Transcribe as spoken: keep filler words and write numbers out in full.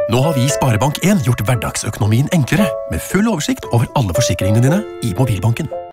Nå har vi i Sparebank en gjort hverdagsøkonomien enklere, med full oversikt over alle forsikringene dine i mobilbanken.